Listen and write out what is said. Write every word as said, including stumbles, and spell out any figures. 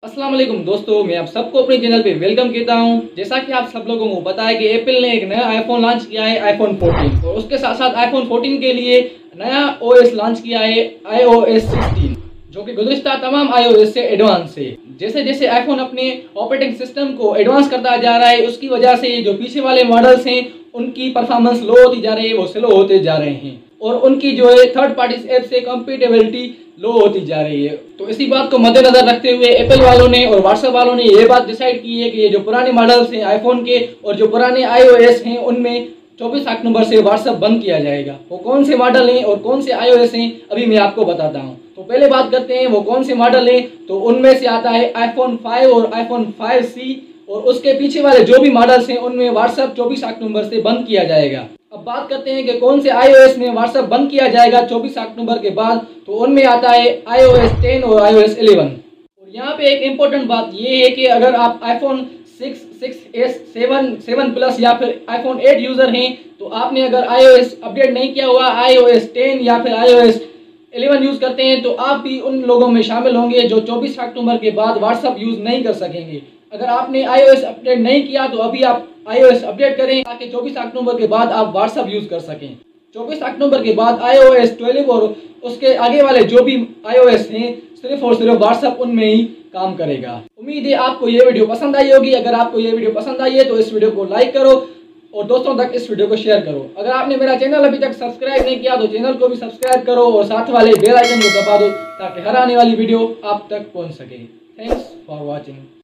अस्सलाम वालेकुम दोस्तों, मैं आप सबको अपने चैनल पे वेलकम कहता हूं। जैसा कि आप सब लोगों को पता है कि एप्पल ने एक नया आईफोन लॉन्च किया है, आईफोन फोर्टीन, और उसके साथ साथ आईफोन फोर्टीन के लिए नया ओएस लॉन्च किया है, आईओएस सिक्सटीन, जो कि गुज़िश्ता तमाम आईओएस से एडवांस है। जैसे जैसे आईफोन अपने ऑपरेटिंग सिस्टम को एडवांस करता जा रहा है, उसकी वजह से जो पीछे वाले मॉडल्स हैं उनकी परफॉर्मेंस लो होती जा रही है, वो स्लो होते जा रहे हैं, और उनकी जो है थर्ड पार्टी ऐप से कंपेटेबिलिटी लो होती जा रही है। तो इसी बात को मद्देनजर रखते हुए एप्पल वालों ने और व्हाट्सएप वालों ने ये बात डिसाइड की है कि ये जो पुराने मॉडल्स हैं आईफोन के और जो पुराने आईओएस हैं उनमें चौबीस अक्टूबर से व्हाट्सएप बंद किया जाएगा। वो कौन से मॉडल हैं और कौन से आईओएस हैं अभी मैं आपको बताता हूँ। तो पहले बात करते हैं वो कौन से मॉडल हैं। तो उनमें से आता है आईफोन फाइव और आईफोन फाइव सी, और उसके पीछे वाले जो भी मॉडल्स हैं उनमें व्हाट्सएप चौबीस अक्टूबर से बंद किया जाएगा। अब बात करते हैं कि कौन से आईओएस में व्हाट्सएप बंद किया जाएगा चौबीस अक्टूबर के बाद। तो उनमें आता है आईओएस टेन और आईओएस इलेवन। और यहाँ पे एक इम्पोर्टेंट बात ये है कि अगर आप iPhone six, six S, seven, seven plus या फिर आईफोन एट यूजर हैं, तो आपने अगर आईओएस अपडेट नहीं किया हुआ, आईओएस टेन या फिर आईओएस इलेवन यूज करते हैं, तो आप भी उन लोगों में शामिल होंगे जो चौबीस अक्टूबर के बाद व्हाट्सएप यूज नहीं कर सकेंगे। अगर आपने आईओएस अपडेट नहीं किया तो अभी आप आईओएस अपडेट करें ताकि चौबीस अक्टूबर के बाद आप व्हाट्सएप यूज कर सकें। चौबीस अक्टूबर के बाद आईओएस ट्वेल्व और उसके आगे वाले जो भी आईओएस हैं सिर्फ और सिर्फ व्हाट्सएप उनमें ही काम करेगा। उम्मीद है आपको ये वीडियो पसंद आई होगी। अगर आपको ये वीडियो पसंद आई है तो इस वीडियो को लाइक करो और दोस्तों तक इस वीडियो को शेयर करो। अगर आपने मेरा चैनल अभी तक सब्सक्राइब नहीं किया तो चैनल को भी सब्सक्राइब करो और साथ वाले बेल आइकन को दबा दो ताकि हर आने वाली वीडियो आप तक पहुंच सके। Thanks for watching.